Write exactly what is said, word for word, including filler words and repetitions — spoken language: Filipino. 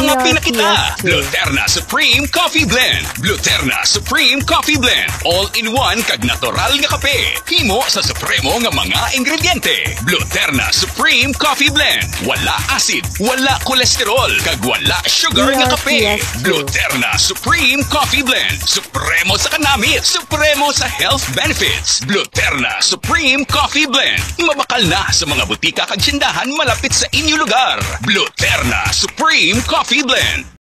mga D R P S pinakita. P H C A. Gluterna Supreme Coffee Blend. Gluterna Supreme Coffee Blend. All-in-one kag natural nga kape. Himo sa supremo nga mga ingrediente. Gluterna Supreme Coffee Blend. Wala acid, wala kolesterol, kag wala sugar nga kape. Gluterna Supreme Coffee Blend. Supremo sa kanamit, supremo sa health benefits. Gluterna Supreme Coffee Blend. Mabakal na sa mga butika kag tindahan malapit sa inyong lugar. Gluterna Supreme Coffee Blend.